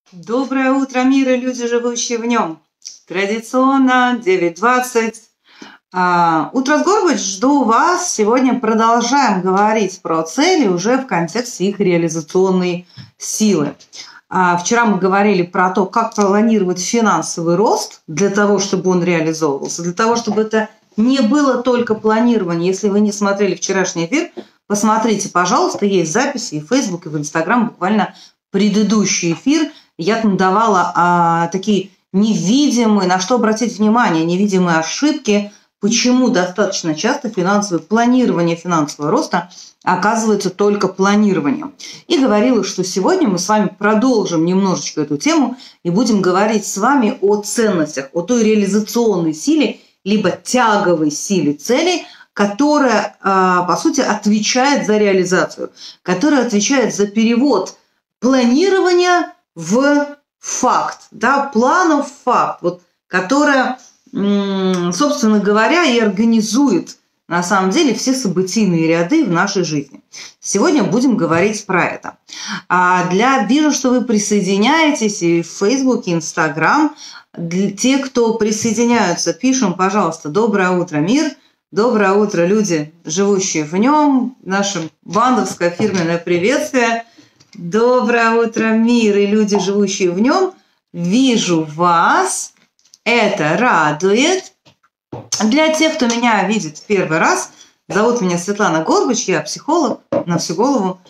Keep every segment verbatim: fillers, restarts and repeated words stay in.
Доброе утро, мир и люди, живущие в нем. Традиционно девять двадцать. А, утро с Горбач, жду вас. Сегодня продолжаем говорить про цели уже в контексте их реализационной силы. А, вчера мы говорили про то, как планировать финансовый рост для того, чтобы он реализовывался, для того, чтобы это не было только планирование. Если вы не смотрели вчерашний эфир, посмотрите, пожалуйста, есть записи и в Facebook, и в Instagram, буквально предыдущий эфир. Я там давала а, такие невидимые, на что обратить внимание, невидимые ошибки, почему достаточно часто финансовое планирование финансового роста оказывается только планированием. И говорила, что сегодня мы с вами продолжим немножечко эту тему и будем говорить с вами о ценностях, о той реализационной силе, либо тяговой силе целей, которая, а, по сути, отвечает за реализацию, которая отвечает за перевод планирования в факт, да, планов в факт, вот, которая, собственно говоря, и организует на самом деле все событийные ряды в нашей жизни. Сегодня будем говорить про это. А для, вижу, что вы присоединяетесь и в Facebook, и Instagram. Для тех, кто присоединяются, пишем, пожалуйста, доброе утро, мир, доброе утро, люди, живущие в нем, наше бандовское фирменное приветствие. Доброе утро, мир и люди, живущие в нем. Вижу вас. Это радует. Для тех, кто меня видит в первый раз, зовут меня Светлана Горбач, я психолог на всю голову.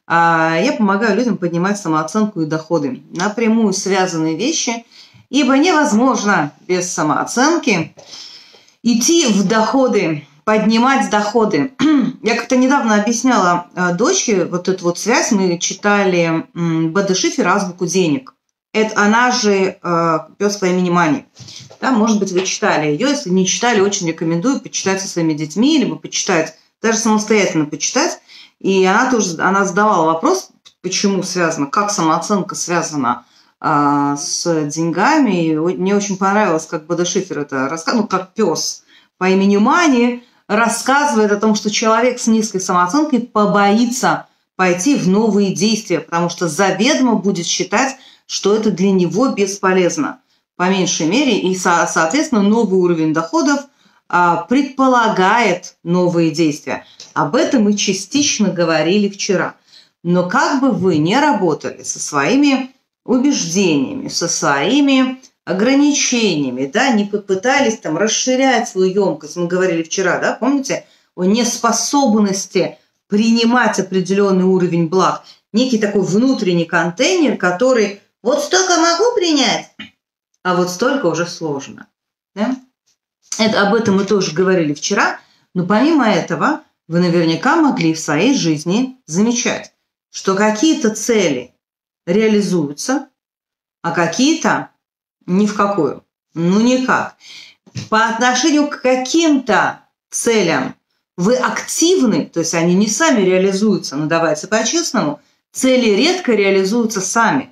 Я помогаю людям поднимать самооценку и доходы. Напрямую связанные вещи, ибо невозможно без самооценки идти в доходы, поднимать доходы. Я как-то недавно объясняла дочке вот эту вот связь. Мы читали Б.Д. Шифер «Азбуку денег». Это она же э, «Пес по имени Мани». Да, может быть, вы читали ее. Если не читали, очень рекомендую почитать со своими детьми, либо почитать, даже самостоятельно почитать. И она тоже она задавала вопрос, почему связано, как самооценка связана э, с деньгами. И мне очень понравилось, как Б.Д. Шифер это рассказывал, ну, как пес по имени Мани рассказывает о том, что человек с низкой самооценкой побоится пойти в новые действия, потому что заведомо будет считать, что это для него бесполезно, по меньшей мере, и, соответственно, новый уровень доходов а, предполагает новые действия. Об этом мы частично говорили вчера. Но как бы вы ни работали со своими убеждениями, со своими ограничениями, да, не попытались там расширять свою емкость, мы говорили вчера, да, помните, о неспособности принимать определенный уровень благ, некий такой внутренний контейнер, который вот столько могу принять, а вот столько уже сложно. Да? Это, об этом мы тоже говорили вчера, но помимо этого вы наверняка могли в своей жизни замечать, что какие-то цели реализуются, а какие-то ни в какую. Ну, никак. По отношению к каким-то целям вы активны, то есть они не сами реализуются, но давайте по-честному, цели редко реализуются сами.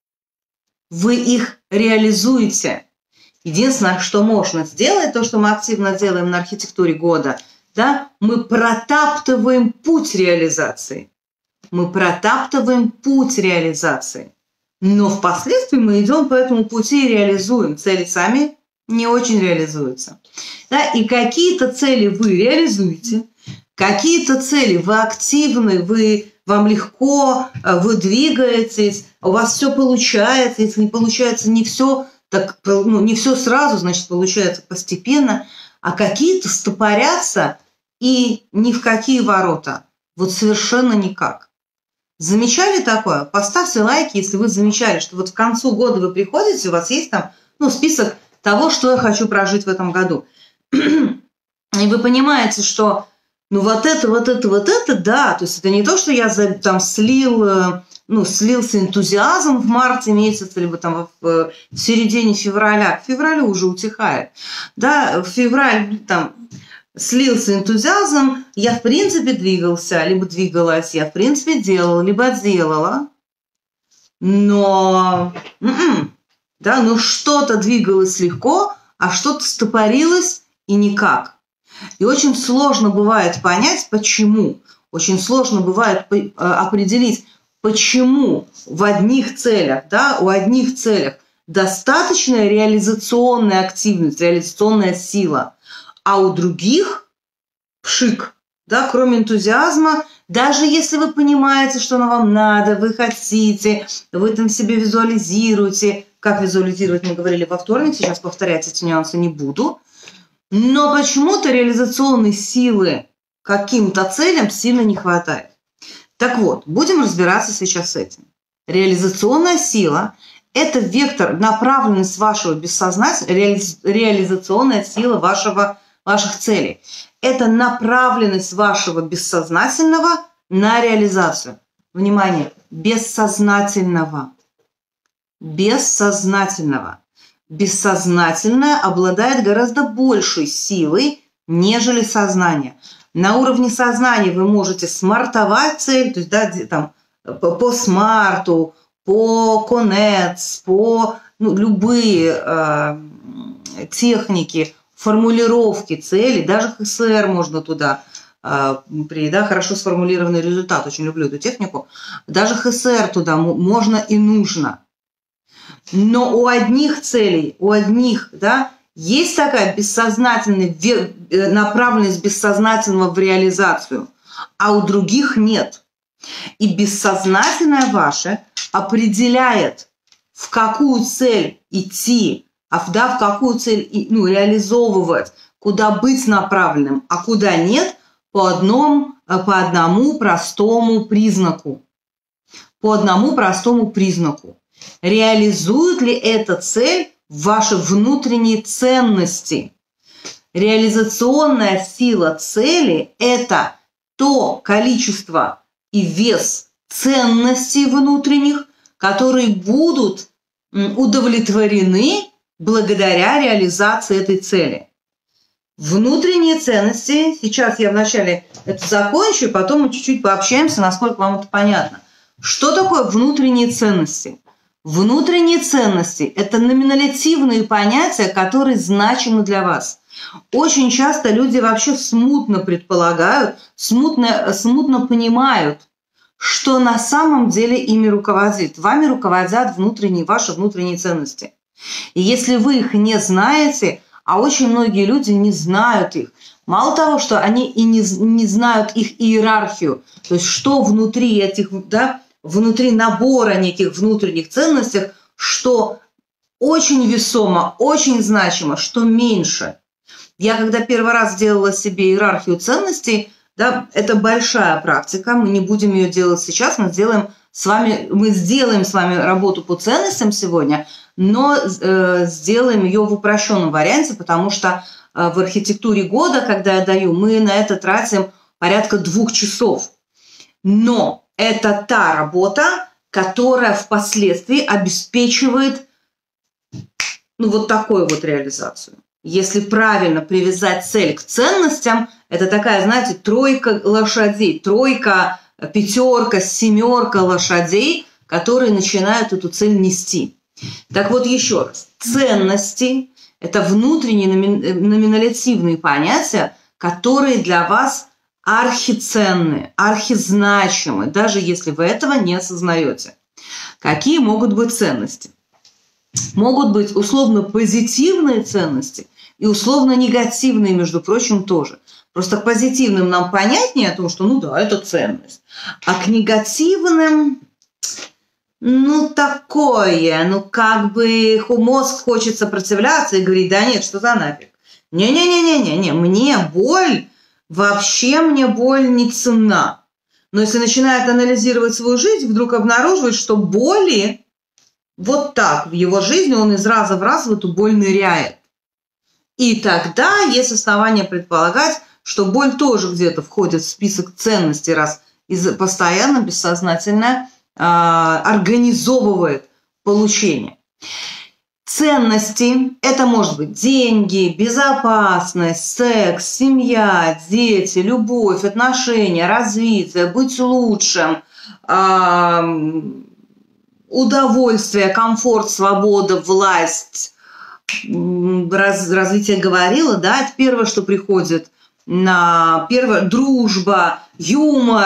Вы их реализуете. Единственное, что можно сделать, то, что мы активно делаем на архитектуре года, да, мы протаптываем путь реализации. Мы протаптываем путь реализации. Но впоследствии мы идем по этому пути и реализуем. Цели сами не очень реализуются. Да? И какие-то цели вы реализуете, какие-то цели вы активны, вы, вам легко, вы двигаетесь, у вас все получается. Если не получается не все, так, ну, не все сразу, значит, получается постепенно. А какие-то стопорятся и ни в какие ворота. Вот совершенно никак. Замечали такое? Поставьте лайки, если вы замечали, что вот к концу года вы приходите, у вас есть там, ну, список того, что я хочу прожить в этом году. И вы понимаете, что ну вот это, вот это, вот это, да, то есть это не то, что я там слил, ну, слился энтузиазм в марте месяце, либо там в, в середине февраля, к февралю уже утихает, да, в февраль там слился энтузиазм, я в принципе двигался, либо двигалась, я в принципе делала, либо делала, но, м-м, да, ну что-то двигалось легко, а что-то стопорилось и никак. И очень сложно бывает понять, почему. Очень сложно бывает определить, почему в одних целях, да, у одних целях достаточная реализационная активность, реализационная сила, а у других пшик, да, кроме энтузиазма, даже если вы понимаете, что оно вам надо, вы хотите, вы там себе визуализируете. Как визуализировать, мы говорили во вторник, сейчас повторять эти нюансы не буду. Но почему-то реализационной силы каким-то целям сильно не хватает. Так вот, будем разбираться сейчас с этим. Реализационная сила – это вектор, направленность вашего бессознательного, реали, реализационная сила вашего, ваших целей. Это направленность вашего бессознательного на реализацию. Внимание, бессознательного. Бессознательного. Бессознательное обладает гораздо большей силой, нежели сознание. На уровне сознания вы можете смартовать цель, то есть да, там, по, по смарту, по конец, по ну, любые э, техники, формулировки цели, даже эйч эс эр можно туда, э, при да, хорошо сформулированный результат, очень люблю эту технику, даже эйч эс эр туда можно и нужно. Но у одних целей, у одних, да, есть такая бессознательная направленность бессознательного в реализацию, а у других нет. И бессознательное ваше определяет, в какую цель идти, а да, в какую цель ну, реализовывать, куда быть направленным, а куда нет, по, одному, по одному простому признаку. По одному простому признаку. Реализует ли эта цель ваши внутренние ценности? Реализационная сила цели – это то количество и вес ценностей внутренних, которые будут удовлетворены благодаря реализации этой цели. Внутренние ценности, сейчас я вначале это закончу, потом мы чуть-чуть пообщаемся, насколько вам это понятно. Что такое внутренние ценности? Внутренние ценности – это номинативные понятия, которые значимы для вас. Очень часто люди вообще смутно предполагают, смутно, смутно понимают, что на самом деле ими руководит. Вами руководят внутренние, ваши внутренние ценности. И если вы их не знаете, а очень многие люди не знают их, мало того, что они и не, не знают их иерархию, то есть что внутри этих, да, внутри набора неких внутренних ценностей, что очень весомо, очень значимо, что меньше. Я когда первый раз делала себе иерархию ценностей, да, это большая практика, мы не будем ее делать сейчас, мы сделаем с вами, мы сделаем с вами работу по ценностям сегодня, но э, сделаем ее в упрощенном варианте, потому что э, в архитектуре года, когда я даю, мы на это тратим порядка двух часов. Но это та работа, которая впоследствии обеспечивает ну, вот такую вот реализацию. Если правильно привязать цель к ценностям, это такая, знаете, тройка лошадей, тройка, пятерка, семерка лошадей, которые начинают эту цель нести. Так вот еще раз, ценности – это внутренние номинативные понятия, которые для вас архиценные, архизначимые, даже если вы этого не осознаете. Какие могут быть ценности? Могут быть условно позитивные ценности и условно негативные, между прочим, тоже. Просто к позитивным нам понятнее о том, что ну да, это ценность. А к негативным, ну такое, ну как бы мозг хочет сопротивляться и говорить, да нет, что за нафиг. Не-не-не-не-не, мне боль, вообще мне боль не ценна. Но если начинает анализировать свою жизнь, вдруг обнаруживает, что боли вот так в его жизни, он из раза в раз в эту боль ныряет. И тогда есть основания предполагать, что боль тоже где-то входит в список ценностей, раз постоянно, бессознательно э, организовывает получение. Ценности – это может быть деньги, безопасность, секс, семья, дети, любовь, отношения, развитие, быть лучшим, э, удовольствие, комфорт, свобода, власть, раз, развитие говорила, да, это первое, что приходит на первое, дружба, юмор,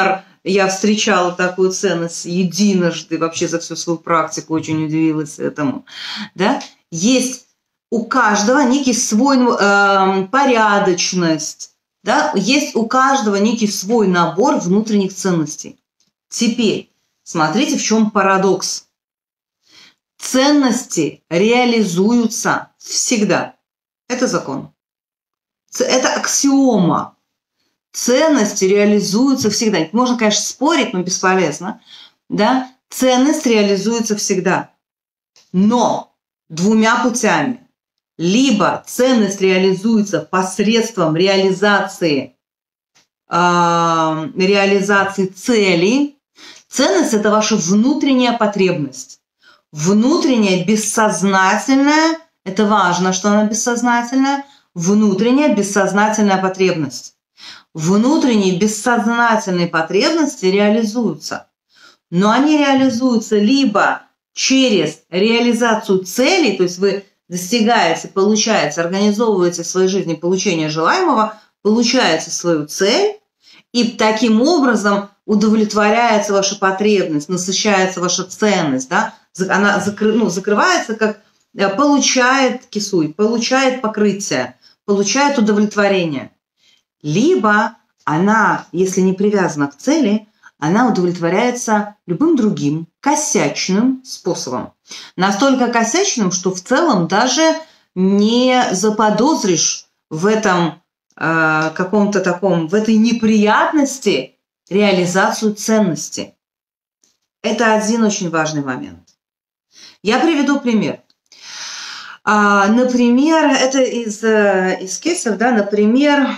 я встречала такую ценность единожды, вообще за всю свою практику очень удивилась этому. Да? Есть у каждого некий свой э, порядочность, да? Есть у каждого некий свой набор внутренних ценностей. Теперь смотрите, в чем парадокс. Ценности реализуются всегда. Это закон. Это аксиома. Ценности реализуются всегда. Можно, конечно, спорить, но бесполезно. Да? Ценность реализуется всегда. Но двумя путями. Либо ценность реализуется посредством реализации, э, реализации цели. Ценность – это ваша внутренняя потребность. Внутренняя, бессознательная, это важно, что она бессознательная, внутренняя, бессознательная потребность. Внутренние, бессознательные потребности реализуются. Но они реализуются либо через реализацию целей, то есть вы достигаете, получаете, организовываете в своей жизни получение желаемого, получаете свою цель, и таким образом удовлетворяется ваша потребность, насыщается ваша ценность, да? Она закры, ну, закрывается, как получает кисуй, получает покрытие, получает удовлетворение. Либо она, если не привязана к цели, она удовлетворяется любым другим косячным способом. Настолько косячным, что в целом даже не заподозришь в этом э, каком-то таком, в этой неприятности реализацию ценности. Это один очень важный момент. Я приведу пример. А, например, это из, из кейсов, да, например,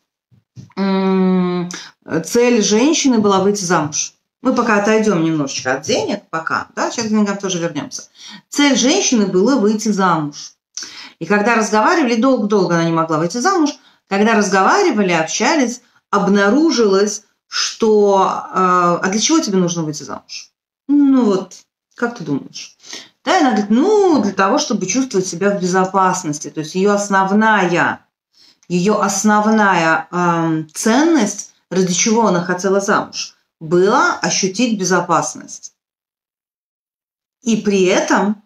цель женщины была выйти замуж. Мы пока отойдем немножечко от денег, пока, да, сейчас к деньгам тоже вернемся. Цель женщины была выйти замуж. И когда разговаривали, долго-долго она не могла выйти замуж, когда разговаривали, общались, обнаружилось, что э, а для чего тебе нужно выйти замуж? Ну вот, как ты думаешь? Да, и она говорит, ну, для того, чтобы чувствовать себя в безопасности. То есть ее основная, ее основная э, ценность, ради чего она хотела замуж, была ощутить безопасность. И при этом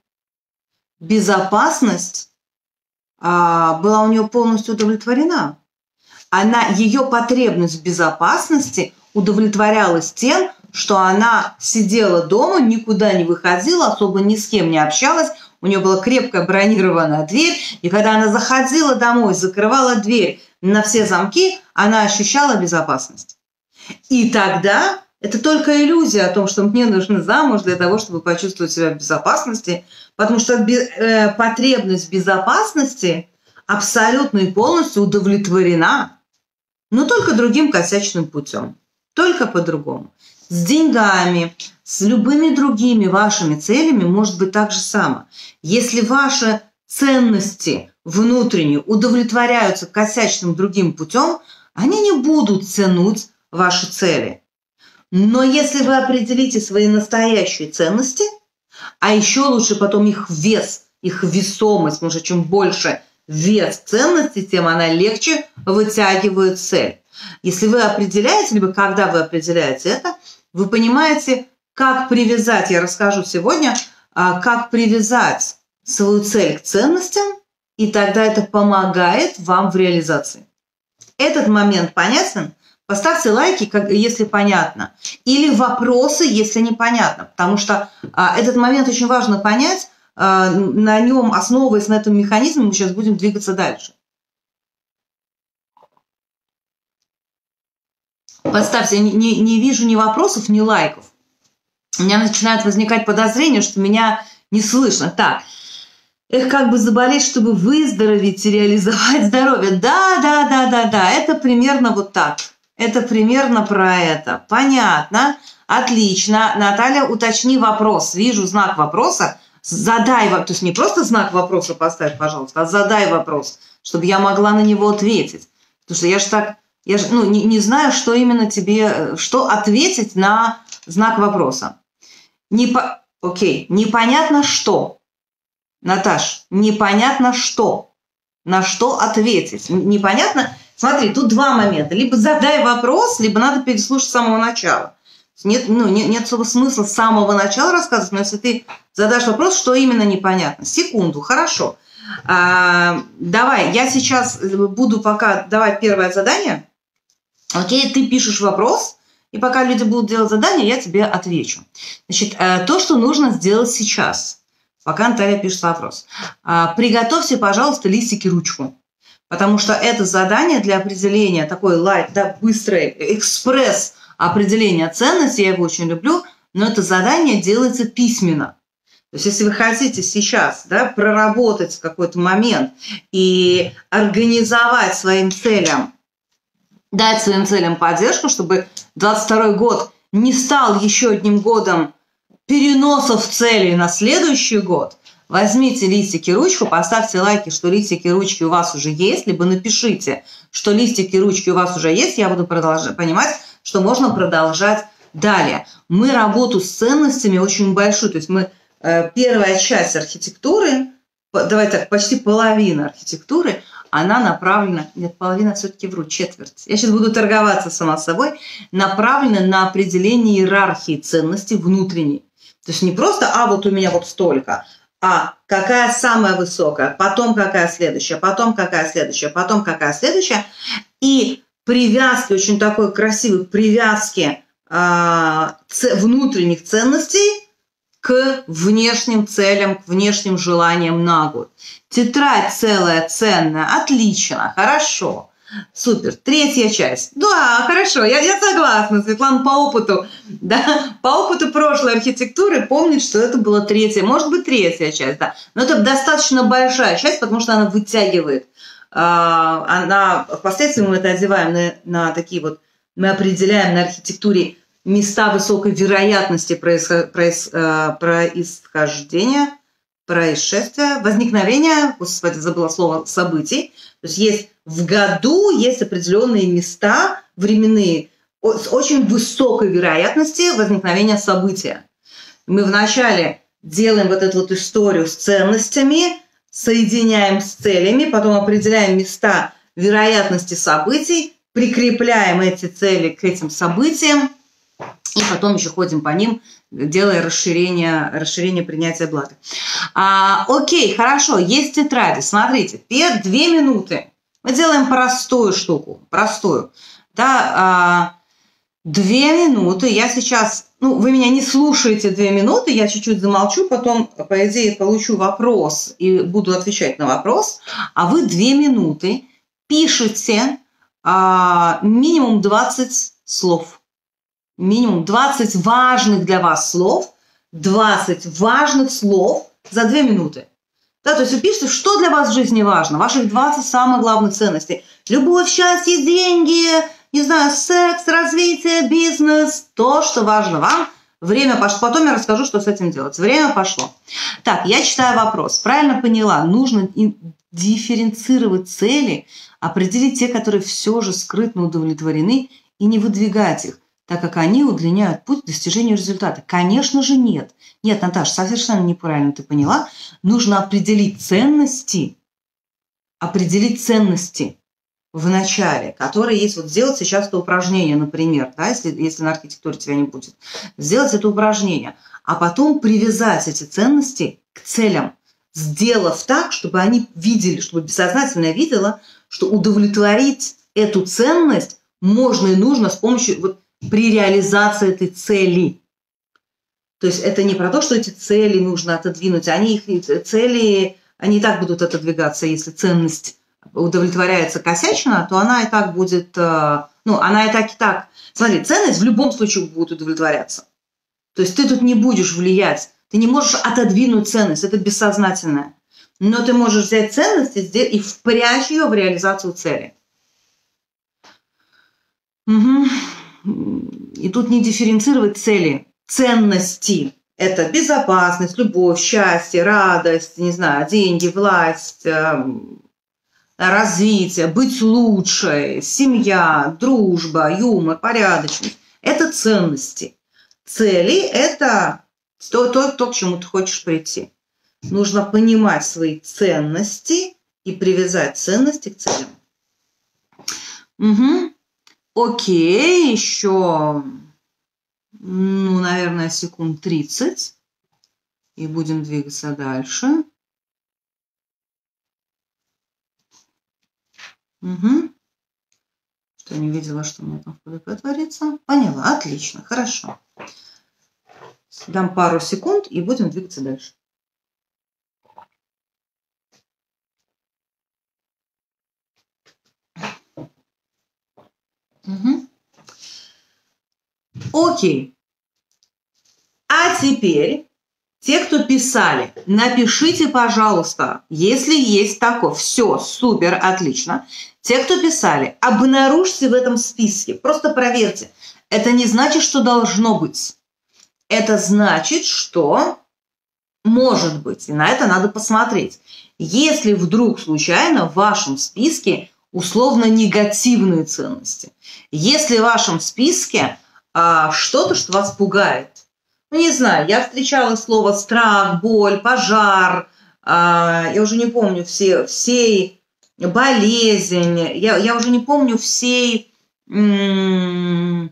безопасность э, была у нее полностью удовлетворена. Она, ее потребность в безопасности удовлетворялась тем, что она сидела дома, никуда не выходила, особо ни с кем не общалась, у нее была крепкая бронированная дверь, и когда она заходила домой, закрывала дверь на все замки, она ощущала безопасность. И тогда это только иллюзия о том, что мне нужно замуж для того, чтобы почувствовать себя в безопасности, потому что э, потребность в безопасности абсолютно и полностью удовлетворена, но только другим косячным путем, только по-другому. С деньгами, с любыми другими вашими целями может быть так же само. Если ваши ценности внутренние удовлетворяются косячным другим путем, они не будут тянуть ваши цели. Но если вы определите свои настоящие ценности, а еще лучше потом их вес, их весомость, потому что чем больше вес ценностей, тем она легче вытягивает цель. Если вы определяете, либо когда вы определяете это, вы понимаете, как привязать, я расскажу сегодня, как привязать свою цель к ценностям, и тогда это помогает вам в реализации. Этот момент понятен? Поставьте лайки, если понятно, или вопросы, если непонятно, потому что этот момент очень важно понять, на нем, основываясь на этом механизме, мы сейчас будем двигаться дальше. Поставьте, не, не вижу ни вопросов, ни лайков. У меня начинает возникать подозрение, что меня не слышно. Так, эх, как бы заболеть, чтобы выздороветь и реализовать здоровье. Да, да, да, да, да, это примерно вот так. Это примерно про это. Понятно, отлично. Наталья, уточни вопрос. Вижу знак вопроса. Задай вопрос. То есть не просто знак вопроса поставь, пожалуйста, а задай вопрос, чтобы я могла на него ответить. Потому что я же так... Я же ну, не, не знаю, что именно тебе, что ответить на знак вопроса. Не по... Окей, непонятно что. Наташ, непонятно что. На что ответить. Непонятно. Смотри, тут два момента. Либо задай вопрос, либо надо переслушать с самого начала. Нет, ну, нет, нет особого смысла с самого начала рассказывать, но если ты задашь вопрос, что именно непонятно. Секунду, хорошо. А, давай, я сейчас буду пока давать первое задание. Окей, ты пишешь вопрос, и пока люди будут делать задание, я тебе отвечу. Значит, то, что нужно сделать сейчас, пока Наталья пишет вопрос. Приготовьте, пожалуйста, листик и ручку, потому что это задание для определения, такой лайт, да, быстрый, экспресс определения ценности, я его очень люблю, но это задание делается письменно. То есть если вы хотите сейчас, да, проработать какой-то момент и организовать своим целям, дать своим целям поддержку, чтобы двадцать второй год не стал еще одним годом переносов целей на следующий год, возьмите листик и ручку, поставьте лайки, что листики и ручки у вас уже есть, либо напишите, что листики и ручки у вас уже есть, я буду продолжать понимать, что можно продолжать далее. Мы работу с ценностями очень большую, то есть мы э, первая часть архитектуры, давайте так, почти половина архитектуры, она направлена, нет, половина все-таки вру, четверть. Я сейчас буду торговаться сама собой, направлена на определение иерархии ценностей внутренней. То есть не просто, а вот у меня вот столько, а какая самая высокая, потом какая следующая, потом какая следующая, потом какая следующая. И привязки, очень такой красивой привязки э, внутренних ценностей к внешним целям, к внешним желаниям на год. Тетрадь целая, ценная, отлично, хорошо, супер. Третья часть. Да, хорошо, я, я согласна, Светлана, по опыту, да, по опыту прошлой архитектуры помнит, что это была третья, может быть, третья часть, да, но это достаточно большая часть, потому что она вытягивает. Она, впоследствии мы это одеваем на, на такие вот, мы определяем на архитектуре места высокой вероятности происход, проис, происхождения, происшествия, возникновения, господи, забыла слово, событий. То есть есть в году есть определенные места временные с очень высокой вероятностью возникновения события. Мы вначале делаем вот эту вот историю с ценностями, соединяем с целями, потом определяем места вероятности событий, прикрепляем эти цели к этим событиям, и потом еще ходим по ним, делая расширение, расширение принятия блага. А, окей, хорошо, есть тетради. Смотрите, две минуты. Мы делаем простую штуку, простую. Да, а, две минуты. Я сейчас, ну, вы меня не слушаете две минуты, я чуть-чуть замолчу, потом, по идее, получу вопрос и буду отвечать на вопрос. А вы две минуты пишете а, минимум двадцать слов. Минимум двадцать важных для вас слов, двадцать важных слов за две минуты. Да, то есть вы пишете, что для вас в жизни важно, ваших двадцать самых главных ценностей. Любовь, счастье, деньги, не знаю, секс, развитие, бизнес, то, что важно вам. Время пошло. Потом я расскажу, что с этим делать. Время пошло. Так, я читаю вопрос. Правильно поняла, нужно дифференцировать цели, определить те, которые все же скрытно удовлетворены, и не выдвигать их, так как они удлиняют путь к достижению результата. Конечно же, нет. Нет, Наташа, совершенно неправильно ты поняла. Нужно определить ценности, определить ценности в начале, которые есть. Вот сделать сейчас это упражнение, например, да, если, если на архитектуре тебя не будет. Сделать это упражнение, а потом привязать эти ценности к целям, сделав так, чтобы они видели, чтобы бессознательно видела, что удовлетворить эту ценность можно и нужно с помощью... Вот, при реализации этой цели. То есть это не про то, что эти цели нужно отодвинуть, они их цели, они и так будут отодвигаться, если ценность удовлетворяется косячно, то она и так будет, ну, она и так и так. Смотри, ценность в любом случае будет удовлетворяться. То есть ты тут не будешь влиять, ты не можешь отодвинуть ценность, это бессознательное. Но ты можешь взять ценность и впрячь ее в реализацию цели. Угу. И тут не дифференцировать цели, ценности. Это безопасность, любовь, счастье, радость, не знаю, деньги, власть, развитие, быть лучшей, семья, дружба, юмор, порядочность. Это ценности. Цели – это то, то, то, к чему ты хочешь прийти. Нужно понимать свои ценности и привязать ценности к целям. Угу. Окей, еще ну, наверное, секунд тридцать. И будем двигаться дальше. Угу. Что я не видела, что у меня там в пэ дэ пэ творится. Поняла, отлично, хорошо. Дам пару секунд и будем двигаться дальше. Угу. Окей. А теперь те, кто писали, напишите, пожалуйста, если есть такое. Все, супер, отлично. Те, кто писали, обнаружьте в этом списке. Просто проверьте. Это не значит, что должно быть. Это значит, что может быть. И на это надо посмотреть. Если вдруг случайно в вашем списке условно негативные ценности. Если в вашем списке а, что-то, что вас пугает. Ну, не знаю, я встречала слово страх, боль, пожар, а, я уже не помню все, всей болезнь, я, я уже не помню всей... М-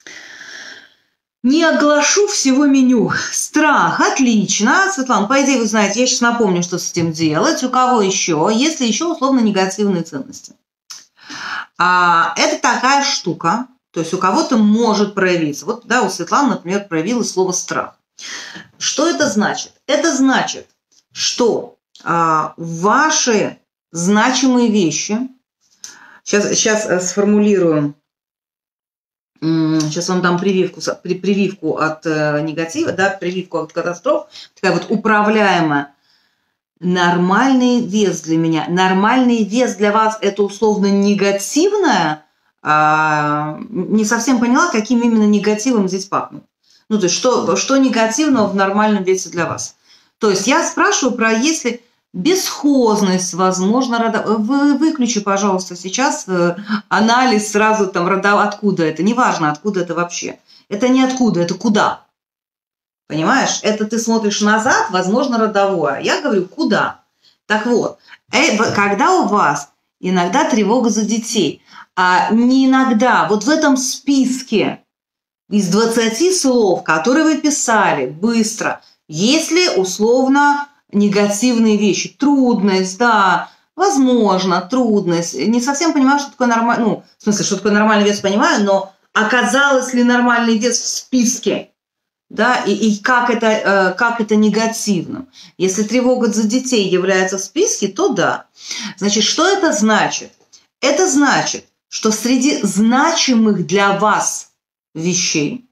Не оглашу всего меню. Страх. Отлично. Светлана, по идее, вы знаете, я сейчас напомню, что с этим делать. У кого еще? Если еще условно негативные ценности. А, это такая штука. То есть у кого-то может проявиться. Вот, да, у Светланы, например, проявилось слово страх. Что это значит? Это значит, что а, ваши значимые вещи... Сейчас, сейчас сформулируем. Сейчас вам дам прививку, прививку от э, негатива, да, прививку от катастроф. Такая вот управляемая. Нормальный вес для меня. Нормальный вес для вас – это условно негативное. А, не совсем поняла, каким именно негативом здесь пахнет. Ну, то есть, что, что негативного в нормальном весе для вас. То есть, я спрашиваю про если... Бесхозность, возможно, рода... Вы выключи, пожалуйста, сейчас анализ сразу там рода... Откуда это? Неважно, откуда это вообще. Это не откуда, это куда. Понимаешь? Это ты смотришь назад, возможно, родовое. Я говорю, куда. Так вот, когда у вас иногда тревога за детей, а не иногда, вот в этом списке из двадцати слов, которые вы писали быстро, если условно... негативные вещи. Трудность, да, возможно, трудность. Не совсем понимаю, что такое нормальный, ну, в смысле, что такое нормальный вес, понимаю, но оказалось ли нормальный вес в списке, да, и, и как, это, э, как это негативным. Если тревога за детей является в списке, то да. Значит, что это значит? Это значит, что среди значимых для вас вещей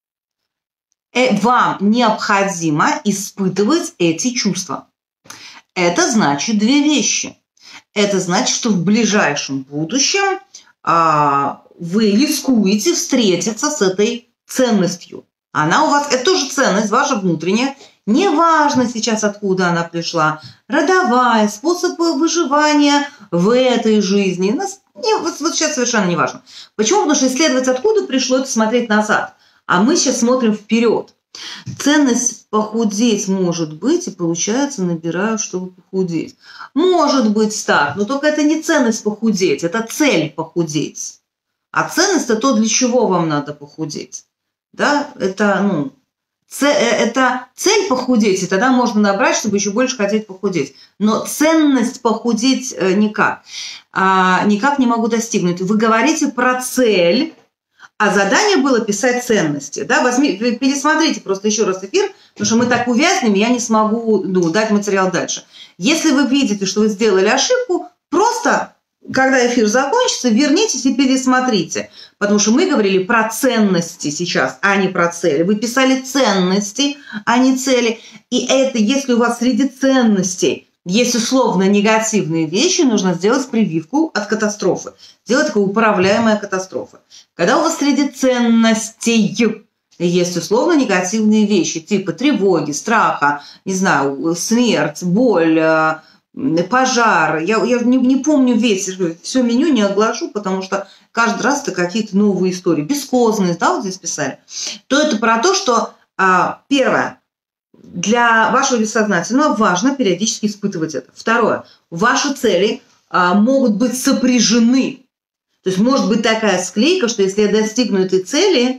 вам необходимо испытывать эти чувства. Это значит две вещи. Это значит, что в ближайшем будущем а, вы рискуете встретиться с этой ценностью. Она у вас, это тоже ценность ваша внутренняя. Неважно сейчас, откуда она пришла. Родовая, способ выживания в этой жизни. Не, вот, вот сейчас совершенно не важно. Почему? Потому что исследовать, откуда пришло, это смотреть назад. А мы сейчас смотрим вперед. Ценность похудеть может быть, и получается набираю, чтобы похудеть. Может быть так, но только это не ценность похудеть, это цель похудеть. А ценность – это то, для чего вам надо похудеть. Да? Это, ну, це, это цель похудеть, и тогда можно набрать, чтобы еще больше хотеть похудеть. Но ценность похудеть никак. А, никак не могу достигнуть. Вы говорите про цель. А задание было писать ценности. Да? Возьми, пересмотрите просто еще раз эфир, потому что мы так увязнем, я не смогу ну, дать материал дальше. Если вы видите, что вы сделали ошибку, просто, когда эфир закончится, вернитесь и пересмотрите. Потому что мы говорили про ценности сейчас, а не про цели. Вы писали ценности, а не цели. И это, если у вас среди ценностей есть условно негативные вещи, нужно сделать прививку от катастрофы. Сделать такую управляемая катастрофа. Когда у вас среди ценностей есть условно негативные вещи, типа тревоги, страха, не знаю, смерть, боль, пожар. Я, я не, не помню весь, все меню не оглашу, потому что каждый раз это какие-то новые истории. Бесхозность, да, вот здесь писали. То это про то, что первое, для вашего бессознательного важно периодически испытывать это. Второе. Ваши цели а, могут быть сопряжены. То есть может быть такая склейка, что если я достигну этой цели,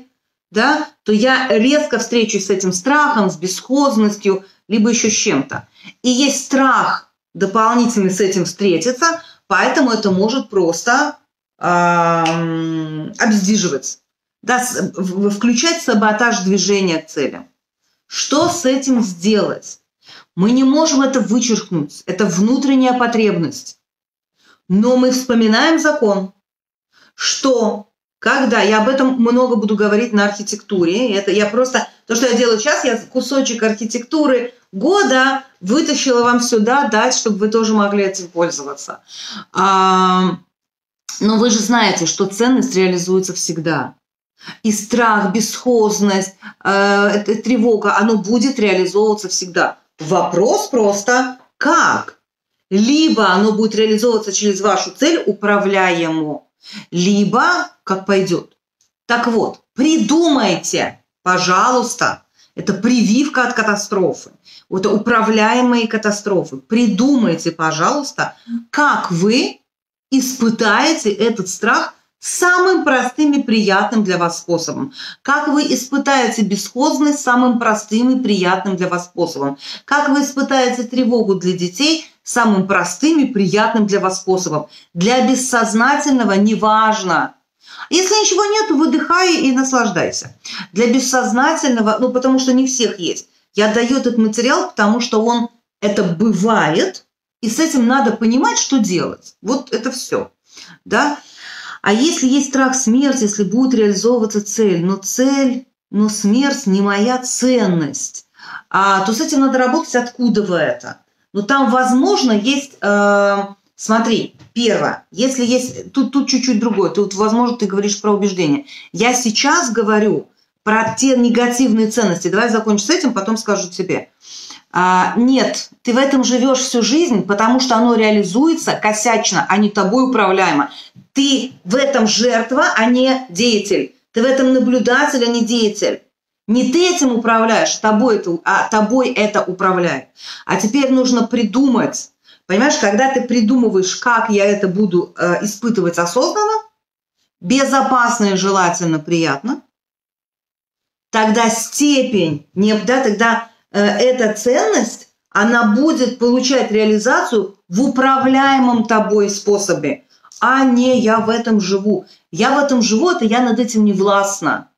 да, то я резко встречусь с этим страхом, с бесхозностью, либо еще с чем-то. И есть страх дополнительный с этим встретиться, поэтому это может просто э, обездвиживать, да, включать саботаж движения к целям. Что с этим сделать? Мы не можем это вычеркнуть, это внутренняя потребность. Но мы вспоминаем закон, что когда, я об этом много буду говорить на архитектуре, это я просто, то, что я делаю сейчас, я кусочек архитектуры года вытащила вам сюда дать, чтобы вы тоже могли этим пользоваться. А, но вы же знаете, что ценность реализуется всегда. И страх, бесхозность, э, тревога, оно будет реализовываться всегда. Вопрос просто, как? Либо оно будет реализовываться через вашу цель управляемо, либо как пойдет. Так вот, придумайте, пожалуйста, это прививка от катастрофы, это управляемые катастрофы. Придумайте, пожалуйста, как вы испытаете этот страх самым простым и приятным для вас способом. Как вы испытаете бесхозность самым простым и приятным для вас способом. Как вы испытаете тревогу для детей самым простым и приятным для вас способом. Для бессознательного неважно. Если ничего нет, выдыхай и наслаждайся. Для бессознательного, ну потому что не всех есть. Я даю этот материал, потому что он, это бывает, и с этим надо понимать, что делать. Вот это все. Да? А если есть страх смерти, если будет реализовываться цель, но цель, но смерть не моя ценность, а, то с этим надо работать, откуда вы это. Но там, возможно, есть, э, смотри, первое, если есть, тут, тут чуть-чуть другое, тут, возможно, ты говоришь про убеждения. Я сейчас говорю про те негативные ценности. Давай закончим с этим, потом скажу тебе. А, нет, ты в этом живешь всю жизнь, потому что оно реализуется косячно, а не тобой управляемо. Ты в этом жертва, а не деятель. Ты в этом наблюдатель, а не деятель. Не ты этим управляешь, тобой это, а тобой это управляет. А теперь нужно придумать. Понимаешь, когда ты придумываешь, как я это буду э, испытывать осознанно, безопасно и желательно приятно, тогда степень, не, да, тогда э, эта ценность, она будет получать реализацию в управляемом тобой способе, а не я в этом живу. Я в этом живу, это я над этим не властна.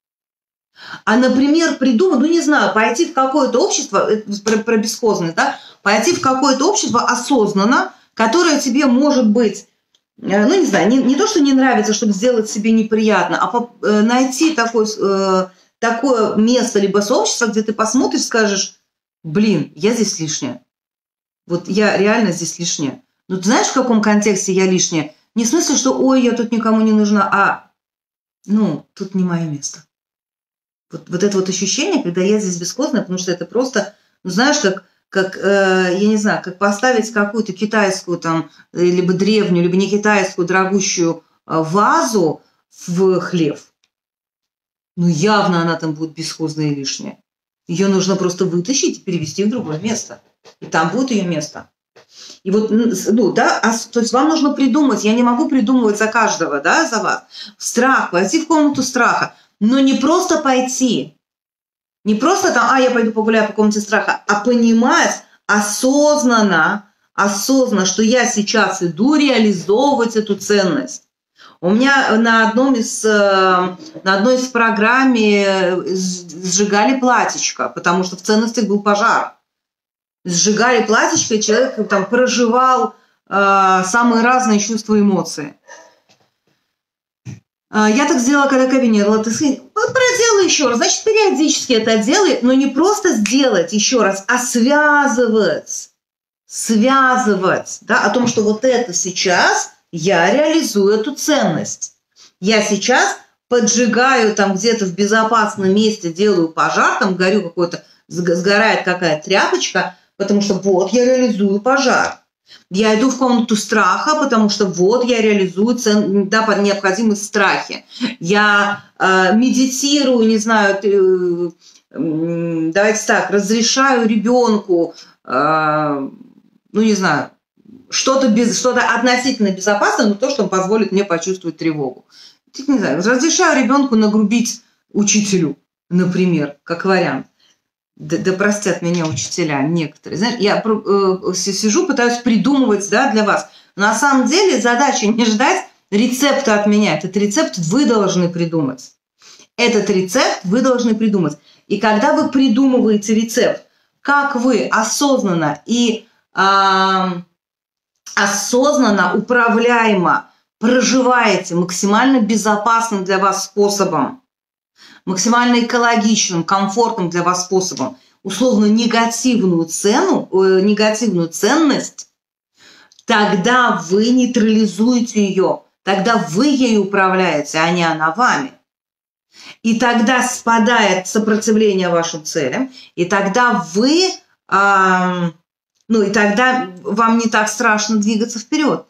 А, например, придумать, ну не знаю, пойти в какое-то общество, про, про бесхозность, да, пойти в какое-то общество осознанно, которое тебе может быть, ну не знаю, не, не то, что не нравится, чтобы сделать себе неприятно, а по, э, найти такой, э, такое место, либо сообщество, где ты посмотришь, скажешь, блин, я здесь лишняя. Вот я реально здесь лишняя. Ну ты знаешь, в каком контексте я лишняя? Не в смысле, что ой, я тут никому не нужна, а ну, тут не мое место. Вот, вот это вот ощущение, когда я здесь бесхозная, потому что это просто, ну знаешь, как, как э, я не знаю, как поставить какую-то китайскую там, либо древнюю, либо не китайскую дорогущую э, вазу в хлев. Ну явно она там будет бесхозная и лишняя. Ее нужно просто вытащить и перевести в другое место. И там будет ее место. И вот, ну, да, а, то есть вам нужно придумать, я не могу придумывать за каждого, да, за вас. Страх, пойти в комнату страха. Но не просто пойти, не просто там, а, я пойду погуляю по комнате страха, а понимать осознанно, осознанно, что я сейчас иду реализовывать эту ценность. У меня на, одном из, на одной из программ сжигали платьичко, потому что в ценностях был пожар. Сжигали платьичко, и человек там проживал э, самые разные чувства и эмоции. Я так сделала, когда кабинировала. Ты проделай еще раз. Значит, периодически это делай, но не просто сделать еще раз, а связывать. Связывать. Да, о том, что вот это сейчас я реализую эту ценность. Я сейчас поджигаю там где-то в безопасном месте, делаю пожар, там горю какой-то, сгорает какая-то тряпочка, потому что вот я реализую пожар. Я иду в комнату страха, потому что вот я реализую цен, да, необходимость страхи. Я э, медитирую, не знаю, э, э, давайте так, разрешаю ребенку, э, ну не знаю, что-то без, что-то относительно безопасное, но то, что позволит мне почувствовать тревогу. Не знаю, разрешаю ребенку нагрубить учителю, например, как вариант. Да, да простят меня учителя некоторые. Знаешь, я э, сижу, пытаюсь придумывать, да, для вас. На самом деле задача не ждать рецепта от меня. Этот рецепт вы должны придумать. Этот рецепт вы должны придумать. И когда вы придумываете рецепт, как вы осознанно и э, осознанно, управляемо проживаете максимально безопасным для вас способом, максимально экологичным, комфортным для вас способом, условно негативную цену, э, негативную ценность, тогда вы нейтрализуете ее, тогда вы ею управляете, а не она вами. И тогда спадает сопротивление вашим целям, и тогда вы, э, ну и тогда вам не так страшно двигаться вперед.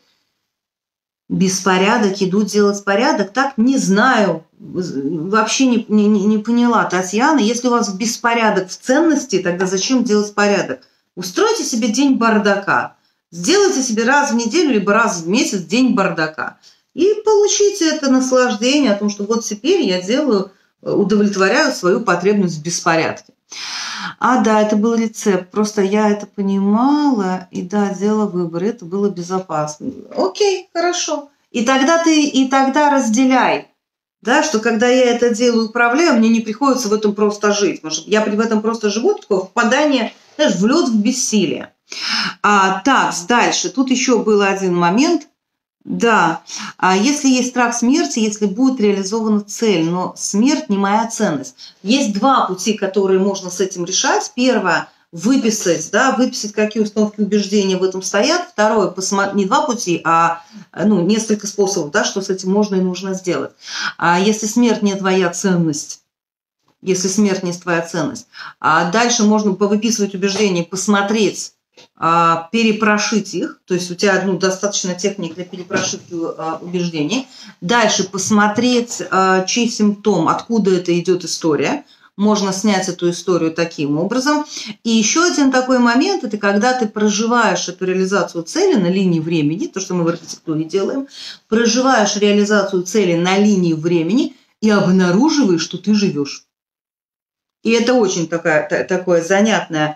Беспорядок, иду делать порядок, так не знаю, вообще не, не, не поняла, Татьяна. Если у вас беспорядок в ценности, тогда зачем делать порядок? Устройте себе день бардака, сделайте себе раз в неделю, либо раз в месяц день бардака. И получите это наслаждение о том, что вот теперь я делаю, удовлетворяю свою потребность в беспорядке. А, да, это был рецепт. Просто я это понимала и, да, делала выбор. Это было безопасно. Окей, хорошо. И тогда ты, и тогда разделяй, да, что когда я это делаю, управляю, мне не приходится в этом просто жить. Потому что я в этом просто живу, такое впадание, знаешь, в лед в бессилие. А, так, дальше. Тут еще был один момент. Да, если есть страх смерти, если будет реализована цель, но смерть не моя ценность. Есть два пути, которые можно с этим решать. Первое – выписать, да, выписать, какие установки убеждения в этом стоят. Второе – не два пути, а ну, несколько способов, да, что с этим можно и нужно сделать. А если смерть не твоя ценность, если смерть не твоя ценность, а дальше можно повыписывать убеждения, посмотреть, перепрошить их, то есть у тебя ну, достаточно техник для перепрошивки а, убеждений. Дальше посмотреть, а, чей симптом, откуда это идет история. Можно снять эту историю таким образом. И еще один такой момент, это когда ты проживаешь эту реализацию цели на линии времени, то, что мы в архитектуре делаем, проживаешь реализацию цели на линии времени и обнаруживаешь, что ты живешь. И это очень такая, такое занятное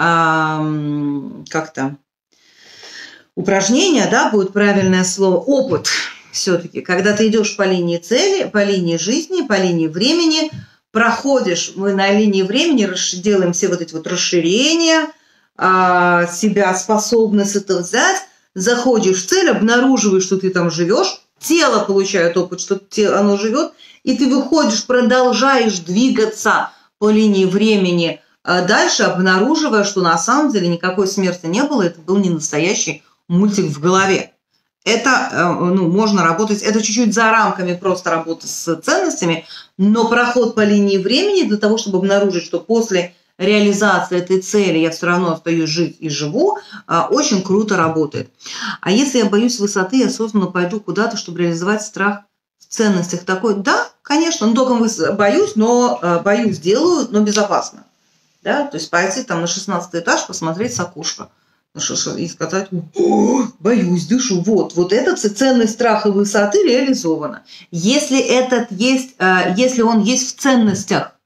как-то упражнение, да, будет правильное слово, опыт все-таки. Когда ты идешь по линии цели, по линии жизни, по линии времени, проходишь, мы на линии времени делаем все вот эти вот расширения, себя способность это взять, заходишь в цель, обнаруживаешь, что ты там живешь, тело получает опыт, что оно живет, и ты выходишь, продолжаешь двигаться по линии времени дальше, обнаруживая, что на самом деле никакой смерти не было, это был не настоящий мультик в голове. Это, ну, можно работать, это чуть-чуть за рамками просто работы с ценностями, но проход по линии времени для того, чтобы обнаружить, что после реализации этой цели я все равно остаюсь жить и живу, очень круто работает. А если я боюсь высоты, я осознанно пойду куда-то, чтобы реализовать страх в ценностях. Такой, да, конечно, ну, только боюсь, но боюсь, делаю, но безопасно. Да, то есть пойти там на шестнадцатый этаж, посмотреть с окошка и сказать, боюсь, дышу. Вот, вот эта ценность страха высоты реализована. Если, этот есть, если он есть в ценностях.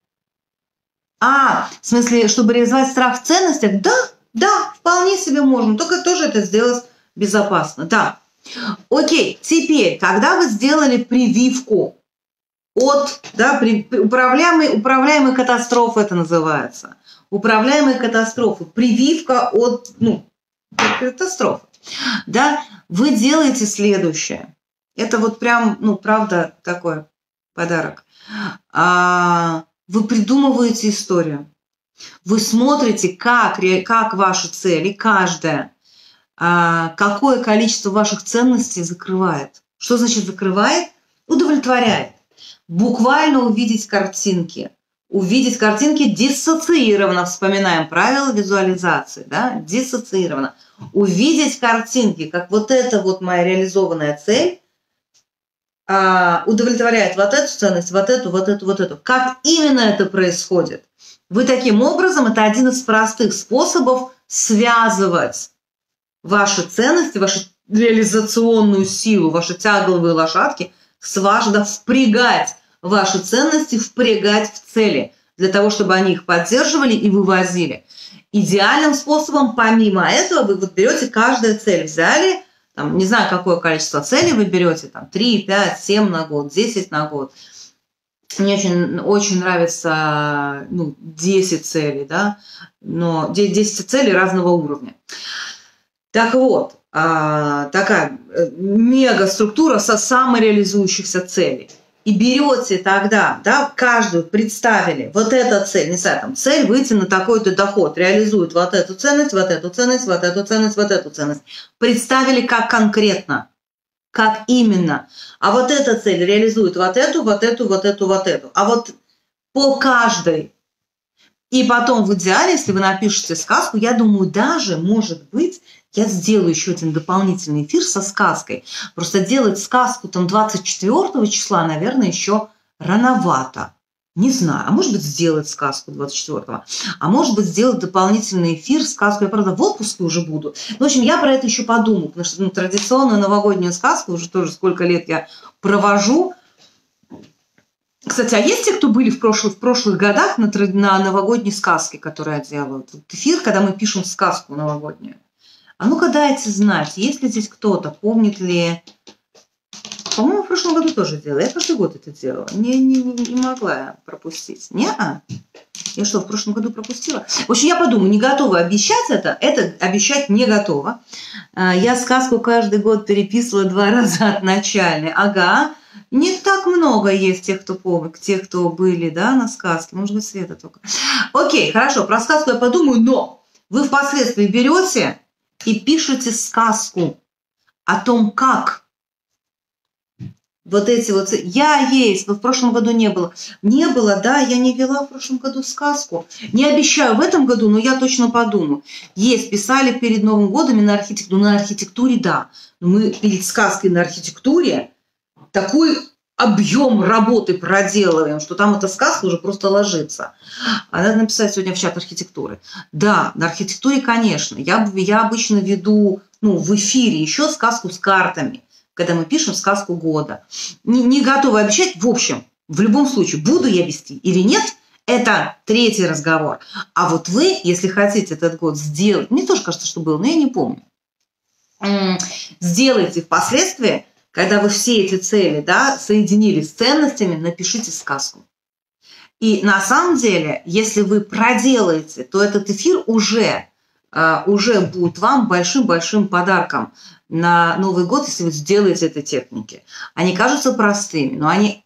А, в смысле, чтобы реализовать страх в ценностях, да, да, вполне себе можно, только тоже это сделать безопасно. Да. Окей, теперь, когда вы сделали прививку от, да, при, управляемой, управляемой катастрофы это называется. Управляемые катастрофы. Прививка от, ну, катастрофы. Да, вы делаете следующее. Это вот прям, ну, правда, такой подарок. А, вы придумываете историю. Вы смотрите, как, как ваши цели, каждая, а, какое количество ваших ценностей закрывает. Что значит закрывает? Удовлетворяет. Буквально увидеть картинки. Увидеть картинки диссоциированно. Вспоминаем правила визуализации. Да? Диссоциированно. Увидеть картинки, как вот эта вот моя реализованная цель а, удовлетворяет вот эту ценность, вот эту, вот эту, вот эту. Как именно это происходит? Вы таким образом, это один из простых способов связывать ваши ценности, вашу реализационную силу, ваши тягловые лошадки с вашей, да, впрягать ваши ценности впрягать в цели, для того, чтобы они их поддерживали и вывозили. Идеальным способом, помимо этого, вы вот берете каждую цель, взяли, там, не знаю, какое количество целей вы берете, там, три, пять, семь на год, десять на год. Мне очень, очень нравится, ну, десять целей, да, но десять целей разного уровня. Так вот, такая мега структура со самореализующихся целей. И берете тогда, да, каждую представили, вот эта цель, не знаю, там, цель выйти на такой-то доход, реализует вот эту ценность, вот эту ценность, вот эту ценность, вот эту ценность. Представили как конкретно, как именно. А вот эта цель реализует вот эту, вот эту, вот эту, вот эту. А вот по каждой. И потом в идеале, если вы напишете сказку, я думаю, даже, может быть, я сделаю еще один дополнительный эфир со сказкой. Просто делать сказку там двадцать четвёртого числа, наверное, еще рановато. Не знаю. А может быть, сделать сказку двадцать четвёртого. А может быть, сделать дополнительный эфир, сказку. Я, правда, в отпуске уже буду. В общем, я про это еще подумаю. Потому что ну, традиционную новогоднюю сказку уже тоже сколько лет я провожу. Кстати, а есть те, кто были в прошлых, в прошлых годах на, на новогодней сказке, которую я делаю? Вот эфир, когда мы пишем сказку новогоднюю. А ну-ка дайте знать, есть ли здесь кто-то, помнит ли... По-моему, в прошлом году тоже делала. Я каждый год это делала. Не, не, не, не могла я пропустить. Не-а. Я что, в прошлом году пропустила? В общем, я подумаю, не готова обещать это. Это обещать не готова. Я сказку каждый год переписывала два раза от начальной. Ага. Не так много есть тех, кто помнит, тех, кто были, да, на сказке. Может быть, Света только. Окей, хорошо, про сказку я подумаю, но вы впоследствии берете и пишете сказку о том, как вот эти вот... Я есть, но в прошлом году не было. Не было, да, я не вела в прошлом году сказку. Не обещаю в этом году, но я точно подумаю. Есть, писали перед Новым годом и на архитектуре. На архитектуре, да. Но мы перед сказкой на архитектуре такой объем работы проделываем, что там эта сказка уже просто ложится. А надо написать сегодня в чат архитектуры. Да, на архитектуре, конечно. Я, я обычно веду ну, в эфире еще сказку с картами, когда мы пишем сказку года. Не, не готова обещать. В общем, в любом случае, буду я вести или нет, это третий разговор. А вот вы, если хотите этот год сделать, мне тоже кажется, что было, но я не помню, сделайте впоследствии, когда вы все эти цели, да, соединили с ценностями, напишите сказку. И на самом деле, если вы проделаете, то этот эфир уже, uh, уже будет вам большим-большим подарком на Новый год, если вы сделаете эти техники. Они кажутся простыми, но они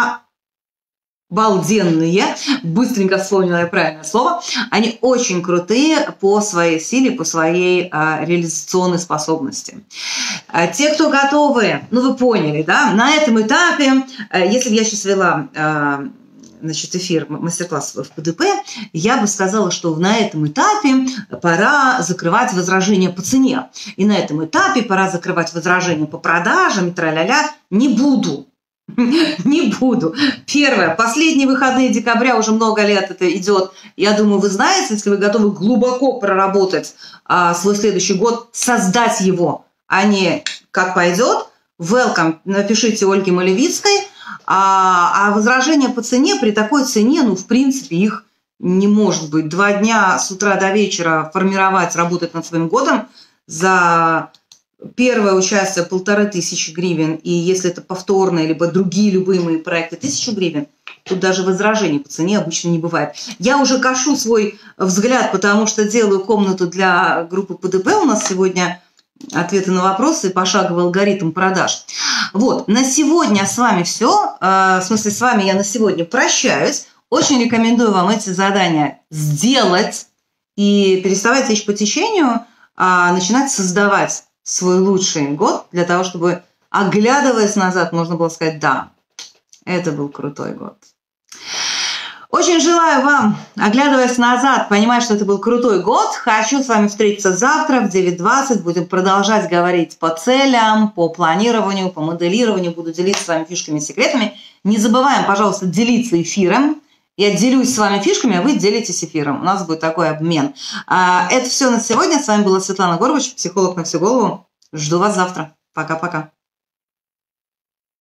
обалденные, быстренько вспомнила я правильное слово, они очень крутые по своей силе, по своей а, реализационной способности. А, те, кто готовы, ну вы поняли, да, на этом этапе, а, если бы я сейчас вела а, значит, эфир, мастер-класс в ПДП, я бы сказала, что на этом этапе пора закрывать возражения по цене. И на этом этапе пора закрывать возражения по продажам, и тра-ля-ля. Не буду. Не буду. Первое. Последние выходные декабря, уже много лет это идет. Я думаю, вы знаете, если вы готовы глубоко проработать а, свой следующий год, создать его, а не как пойдет. Welcome. Напишите Ольге Малевицкой. А, а возражения по цене, при такой цене, ну, в принципе, их не может быть. Два дня с утра до вечера формировать, работать над своим годом за... Первое участие полторы тысячи гривен, и если это повторные, либо другие любые мои проекты, тысячу гривен, тут даже возражений по цене обычно не бывает. Я уже кашу свой взгляд, потому что делаю комнату для группы ПДП. У нас сегодня ответы на вопросы и пошаговый алгоритм продаж. Вот, на сегодня с вами все. В смысле, с вами я на сегодня прощаюсь. Очень рекомендую вам эти задания сделать и переставать течь по течению, а начинать создавать свой лучший год для того, чтобы, оглядываясь назад, можно было сказать, да, это был крутой год. Очень желаю вам, оглядываясь назад, понимать, что это был крутой год. Хочу с вами встретиться завтра в девять двадцать. Будем продолжать говорить по целям, по планированию, по моделированию. Буду делиться с вами фишками и секретами. Не забываем, пожалуйста, делиться эфиром. Я делюсь с вами фишками, а вы делитесь эфиром. У нас будет такой обмен. Это все на сегодня. С вами была Светлана Горбач, психолог на всю голову. Жду вас завтра. Пока-пока.